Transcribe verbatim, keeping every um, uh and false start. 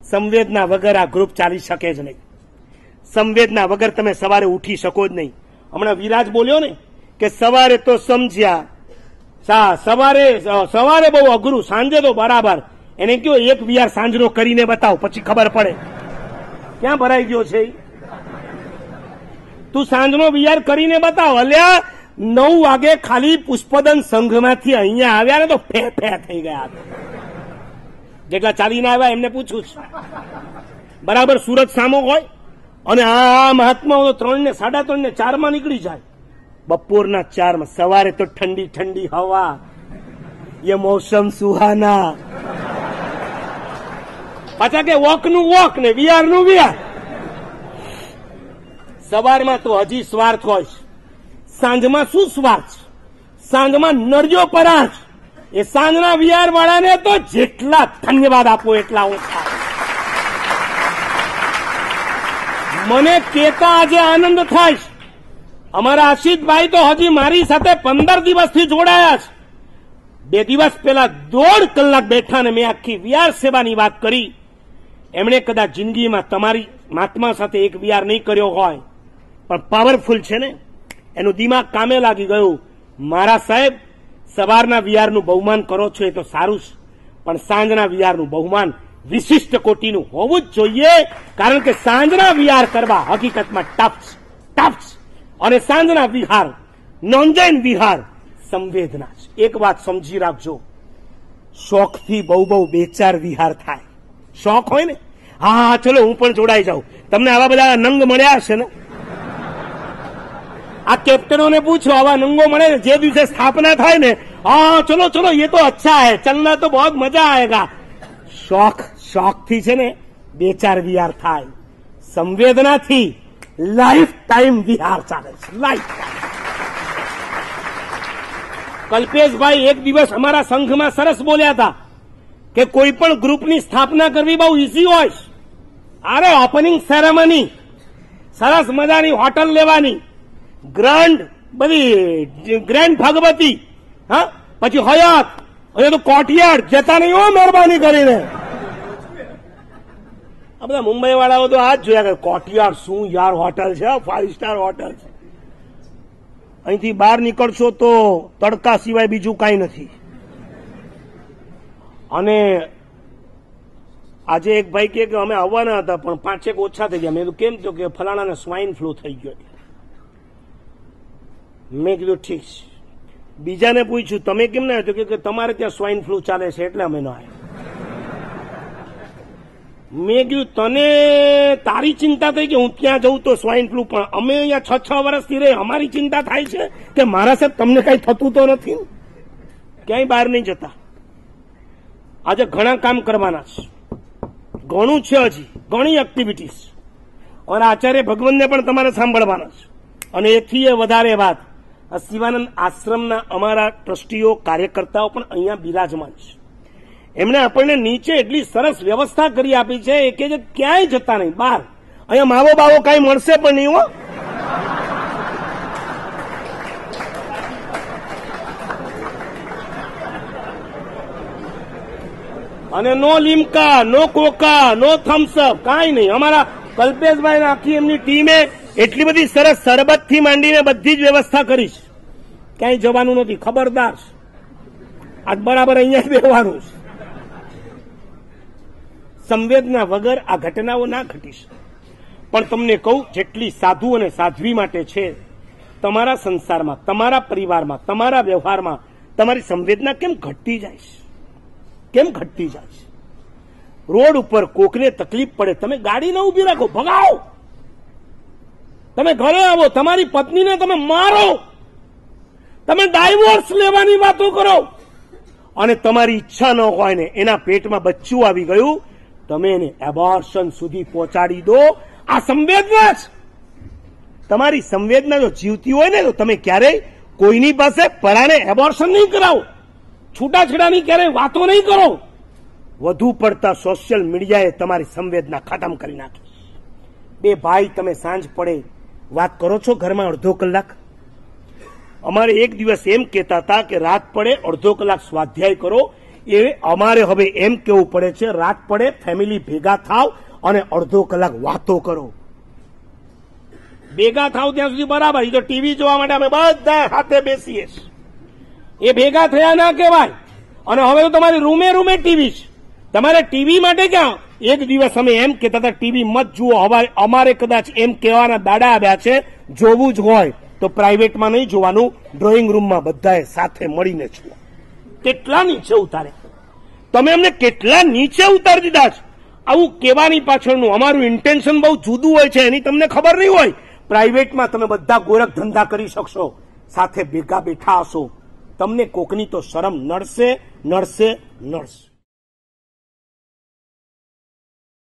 સંવેદના વગર આ ગ્રુપ ચાલી શકે જ નહીં. સંવેદના વગર તમે સવારે ઉઠી શકો જ નહીં. હમણાં વિરાજ બોલ્યો ને કે સવારે તો સમજ્યા, સવારે સવારે બહુ અઘરું, સાંજે તો બરાબર. એને કયો એક વિહાર સાંજનો કરીને બતાવ, પછી ખબર પડે ક્યાં ભરાઈ ગયો છે. તું સાંજનો વિહાર કરીને બતાવ. અલ્યા નવ વાગે ખાલી પુષ્પદન સંઘમાંથી અહીંયા આવ્યા ને તો ફે ફે થઈ ગયા. જેટલા ચાલીને આવ્યા એમને પૂછું છું, બરાબર સુરત સામો હોય અને આ મહાત્માઓ ત્રણ ને સાડા ત્રણ ને ચાર માં નીકળી જાય. બપોરના ચાર માં, સવારે તો ઠંડી ઠંડી હવા, ये मौसम सुहाना. પાછા કે વોક નું વોક ને વિહાર નું વિહાર. સવારમાં તો હજી સ્વાર્થ હોય, સાંજમાં શું સ્વાર્થ? સાંજમાં નરજો પરાશ. એ સાંજના વિહાર વાળાને તો જેટલા ધન્યવાદ આપો એટલા ઓછા. મને કેતા આજે આનંદ થાય. અમારા આશિષભાઈ તો હજી મારી સાથે પંદર દિવસથી જોડાયા છે. બે દિવસ પહેલા દોઢ કલાક બેઠા ને મેં આખી વિહાર સેવાની વાત કરી. એમણે કદાચ જિંદગીમાં તમારી મહાત્મા સાથે એક વિહાર નહીં કર્યો હોય, પણ પાવરફુલ છે ને, એનું દિમાગ કામે લાગી ગયું. મારા સાહેબ, સવારના વિહારનું બહુમાન કરો છો એ તો સારું છે, પણ સાંજના વિહારનું બહુમાન વિશિષ્ટ કોટીનું હોવું જ જોઈએ. કારણ કે સાંજના વિહાર કરવા હકીકતમાં ટફ ટફ અને સાંજના વિહાર, નોંધેન વિહાર સંવેદના છે. એક વાત સમજી રાખજો, શોખથી બહુ બહુ બે ચાર વિહાર થાય. શોખ હોય ને, હા ચલો હું પણ જોડાઈ જાઉં. તમને આવા બધા નંગ મળ્યા હશે ને? આ કેપ્ટનોને પૂછો, આવા નંગો મળે ને જે દિવસે સ્થાપના થાય ને, હા ચલો ચલો ये तो अच्छा है, चलना तो बहुत मजा आएगा. શોખ શોખથી છે ને બે ચાર વિહાર થાય. સંવેદનાથી લાઈફ ટાઈમ વિહાર ચાલે છે. Life time. કલ્પેશભાઈ એક દિવસ અમારા સંઘમાં સરસ બોલ્યા હતા કે કોઈ પણ ગ્રુપની સ્થાપના કરવી બહુ ઈઝી હોય. અરે ઓપનિંગ સેરેમની સરસ મજાની હોટલ લેવાની, ગ્રાન્ડ બધી ગ્રેન્ડ ભગવતી, હા પછી હયાત, હવે તો કોર્ટયાર્ડ જતા નહીં હો મહેરબાની કરીને. આ બધા મુંબઈ વાળાઓ તો આ જ જોયા કે કોર્ટયાર્ડ શું યાર હોટલ છે, ફાઈવ સ્ટાર હોટલ છે. અહીંથી બહાર નીકળશો તો તડકા સિવાય બીજું કાંઈ નથી. અને આજે એક ભાઈ કહે કે અમે આવવાના હતા પણ પાંચેક ઓછા થઈ ગયા. મેં કીધું કેમ? તો કે ફલાણાને સ્વાઇન ફ્લૂ થઈ ગયો. મેં કીધું ઠીક છે. બીજાને પૂછ્યું તમે કેમ ના આવ્યો? કે તમારે ત્યાં સ્વાઇન ફ્લૂ ચાલે છે એટલે અમે ન આવ્યા. મેં કીધું તને તારી ચિંતા થઈ કે હું ત્યાં જઉં તો સ્વાઇન ફ્લૂ, પણ અમે અહીંયા છ છ વર્ષથી રહે, અમારી ચિંતા થાય છે કે મારા સાહેબ તમને કઈ થતું તો નથી, ક્યાંય બહાર નહીં જતા. આજે ઘણા કામ કરવાના છે, ઘણું છે, હજી ઘણી એક્ટિવિટીઝ. અને આચાર્ય ભગવાનને પણ તમારે સાંભળવાના છે. અને એથી એ વધારે વાત, શિવાનંદ આશ્રમના અમારા ટ્રસ્ટીઓ કાર્યકર્તાઓ પણ અહીંયા બિરાજમાન છે. એમણે આપણને નીચે એટલી સરસ વ્યવસ્થા કરી આપી છે કે જે ક્યાંય જતા નહીં બહાર. અહીંયા માવો બાવો કાંઈ મળશે પણ નહીં હો. અને નો લીમકા, નો કોકા, નો થમ્સઅપ, કાંઈ નહીં. અમારા કલ્પેશભાઈ આખી એમની ટીમે એટલી બધી સરસ શરબતથી માંડીને બધી જ વ્યવસ્થા કરી છે. ક્યાંય જવાનું નથી, ખબરદાર. આજ બરાબર અહીંયા બેસવાનું છે. સંવેદના વગર આ ઘટનાઓ ના ઘટી શકે. પણ તમને કહું, જેટલી સાધુ અને સાધ્વી માટે છે તમારા સંસારમાં, તમારા પરિવારમાં, તમારા વ્યવહારમાં તમારી સંવેદના કેમ ઘટતી જાય છે? કેમ ઘટતી જાય છે? રોડ ઉપર કોકને તકલીફ પડે, તમે ગાડી ન ઉભી રાખો, ભગાવો. તમે ઘરે આવો, તમારી પત્નીને તમે મારો, તમે ડાયવોર્સ લેવાની વાતો કરો, અને તમારી ઈચ્છા ન હોય ને એના પેટમાં બચ્ચું આવી ગયું, તમે એને એબોર્શન સુધી પહોંચાડી દો. આ સંવેદના છે. તમારી સંવેદના જો જીવતી હોય ને તો તમે ક્યારેય કોઈની પાસે પરાણે એબોર્શન નહીં કરાવો, છૂટાછેડાની ક્યારેય વાતો નહીં કરો. વધુ પડતા સોશિયલ મીડિયાએ તમારી સંવેદના ખતમ કરી નાખી. બે ભાઈ તમે સાંજ પડે વાત કરો છો ઘરમાં અડધો કલાક. અમારે એક દિવસ એમ કહેતા હતા કે રાત પડે અડધો કલાક સ્વાધ્યાય કરો, એ અમારે હવે એમ કેવું પડે છે, રાત પડે ફેમિલી ભેગા થાવ અને અડધો કલાક વાતો કરો. ભેગા થાવ ત્યાં સુધી બરાબર, એ તો ટીવી જોવા માટે અમે બધા સાથે બેસીએ. એ ભેગા થયા ના કહેવાય. અને હવે તો તમારી રૂમે રૂમે ટીવી છે. તમારે ટીવી માટે ક્યાં? એક દિવસ અમે એમ કહેતા હતા ટીવી મત જુઓ. હવે અમારે કદાચ એમ કહેવાના દાડા આવ્યા છે, જોવું જ હોય તો પ્રાઇવેટમાં નહીં જોવાનું, ડ્રોઈંગ રૂમમાં બધાએ સાથે મળીને જુઓ. કેટલા નીચે ઉતારે તમે, અમને કેટલા નીચે ઉતારી દીધા છે. આવું કહેવાની પાછળનું અમારું ઇન્ટેન્શન બહુ જુદું હોય છે, એની તમને ખબર નહીં હોય. પ્રાઇવેટમાં તમે બધા ગોરખ ધંધા કરી શકશો, સાથે ભેગા બેઠા હશો. તમને કોકની તો શરમ નડશે, નડશે, નડશે.